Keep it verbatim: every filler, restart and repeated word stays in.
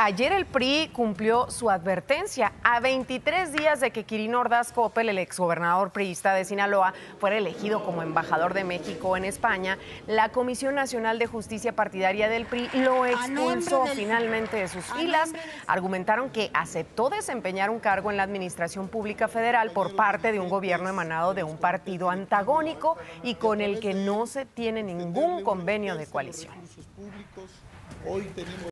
ayer el P R I cumplió su advertencia. A veintitrés días de que Quirino Ordaz Coppel, el exgobernador priista de Sinaloa, fuera elegido como embajador de México en España, la Comisión Nacional de Justicia Partidaria del P R I lo expulsó finalmente de sus filas. Argumentaron que aceptó desempeñar un cargo en la administración pública federal por parte de un gobierno emanado de un partido antagónico y con el que no se tiene ningún convenio de coalición.